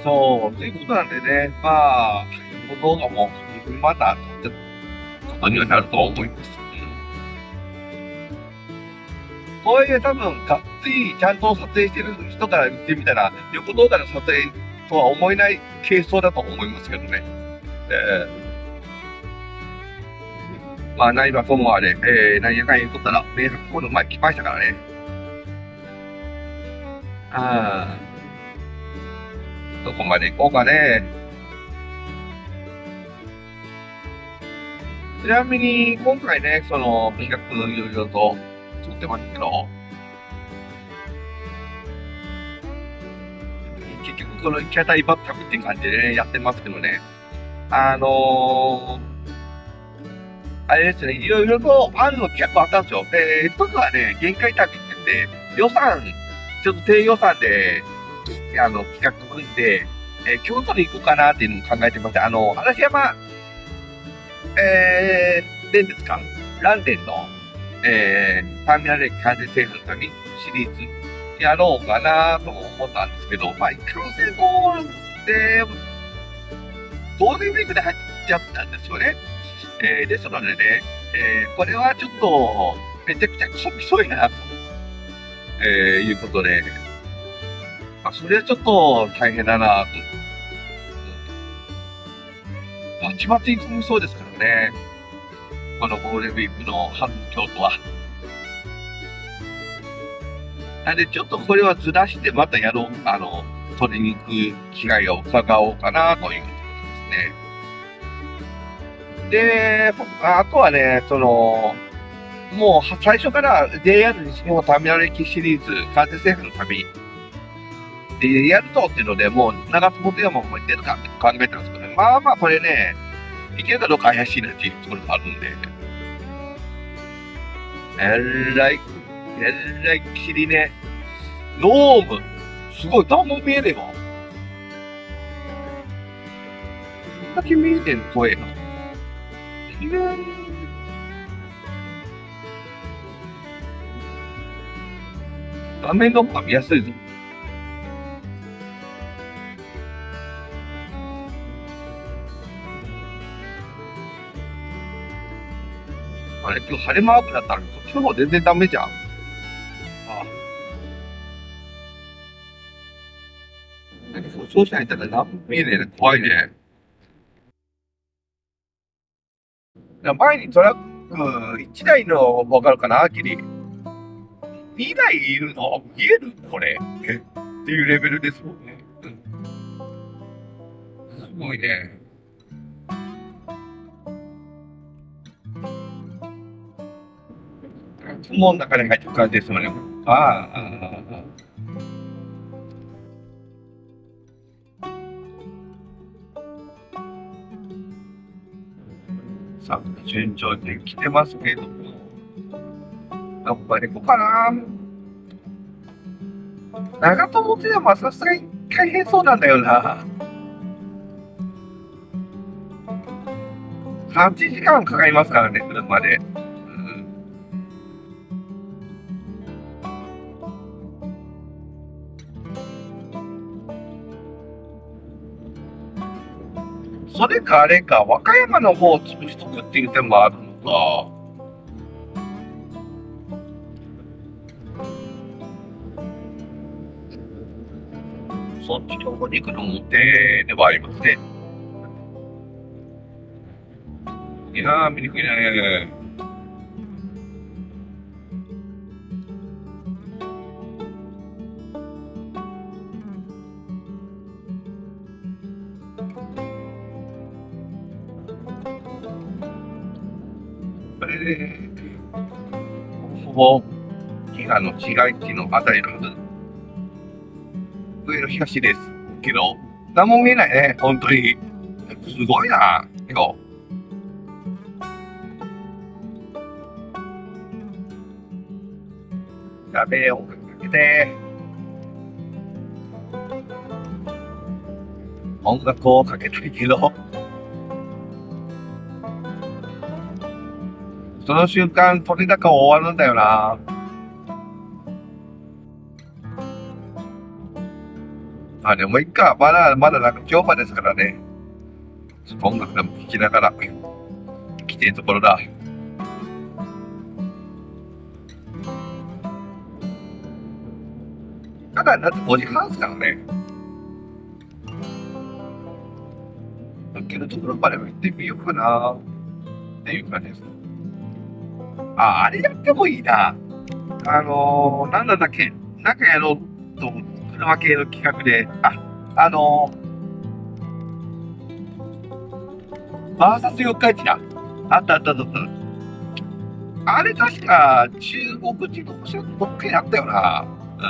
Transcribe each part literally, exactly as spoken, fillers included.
そう、ということなんでね、まあ、この動画も、また、撮ってことにはなると思います。とはいえ、多分、がっつりちゃんと撮影してる人から見てみたら、横動画の撮影とは思えない軽装だと思いますけどね。えー、まあ、何はともあれ、えー、何やかんや言っとったら、名作この前来ましたからね。ああ、どこまで行こうかね。ちなみに、今回ね、その、企画いろいろと作ってますけど、結局、この行き当たりばったりって感じでね、やってますけどね。あのー、あれですね、いろいろとあるの企画あったんですよ。で、一つはね、限界旅って言って、予算、ちょっと低予算で、あの、企画組んで、えー京都に行こうかなっていうのを考えてました。あの、嵐山、えー、電鉄か、ランデンの、えー、ターミナル駅完全制覇の旅シリーズやろうかなと思ったんですけど、まあ、いかんせんゴールで、ゴールデンウィークで入っちゃったんですよね。えー、ですのでね、えー、これはちょっと、めちゃくちゃ混みそうやなと、えー、いうことで、まあ、それはちょっと大変だなと。バチバチに混みそうですからね。このゴールデンウィークの春の京都は。なんで、ちょっとこれはずらしてまたやろう、あの、取りに行く機会を伺おうかなというところですね。で、あとはね、その、もう最初から ジェイアール 西日本ターミナル駅シリーズ完全制覇の旅でやるとっていうので、もう長津本山も行ってるかって考えたんですけどね、まあまあこれね、行けるかどうか怪しいなっていうところがあるんで、えらい、えらいきりね、ドーム、すごい、何も見えねえわ。そんだけ見えてる声が。きれい。画面の方が見やすいぞ。あれ、今日晴れマークだったのに、こっちの方全然ダメじゃん。ああ、何そうそうしないと何も見えねえね。怖いね。前にトラックいちだいのわかるかな、きり。にだいいるの見えるこれ。えっていうレベルですもんね。うん、すごいね。雲の中に入ってる感じですもんね。ああ、ああ、ああ。さあ、順調に来てますけども。やっぱり行こうかな。長友ってはさすがに大変そうなんだよな。はちじかんかかりますからね、車で。うん、それかあれか、和歌山の方を潰しとくっていう手もあるのか。そっちの方に行くのも手ではありますね。いやー、見にくいね。これで、ほぼ、飢餓の市街地のあたりのはず。上の東です。けど、何も見えないね、本当に。すごいな。けど、やべえ、音楽かけて。音楽をかけたいけど、その瞬間、取れ高終わるんだよな。 あ、でもいっか。まだ、まだなんか今日までですからね。音楽でも聴きながら、来てるところだ。ただ、だってごじはんですからね。行けるところまでも行ってみようかな。っていう感じです。あ、あれやってもいいな。あのー、なんだったっけ。なんかやろうと思う。車系の企画で。あ、あのー、バーサス四日市だ。あったあったあったあった。あれ確か中国自動車のどっかにあったよな。うん。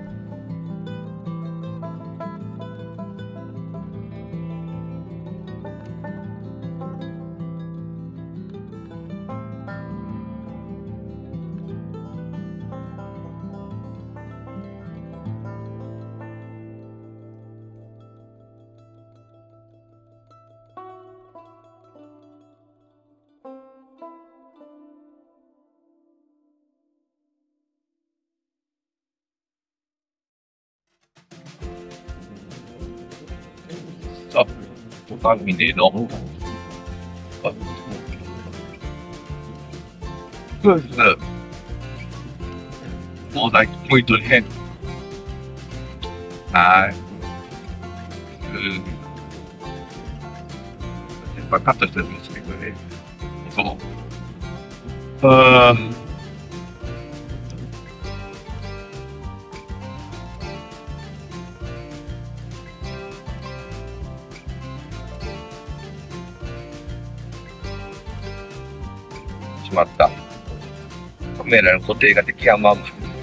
さあ、番組での、あそうです。東大ポイント編。はい。うん。やっぱカットしてるんですけどね。そう。ああ、しまった。カメラの固定ができやまんま。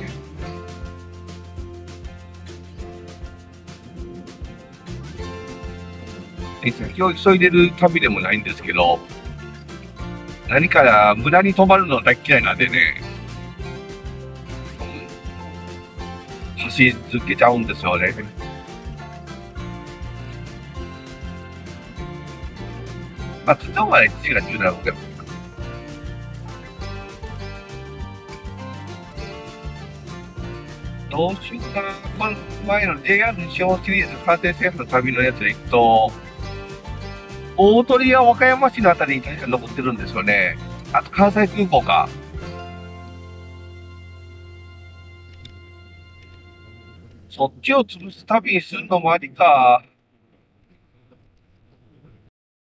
先を急いでる旅でもないんですけど、何か無駄に止まるの大嫌いなんでね、走り続けちゃうんですよね。まあ、昨日まで父がじゅうなので、どうしようかな。この前の ジェイアール 西日本シリーズ完成制覇の旅のやつで行くと、大鳥や和歌山市のあたりに確か残ってるんですよね。あと関西空港か。そっちを潰す旅にするのもありか。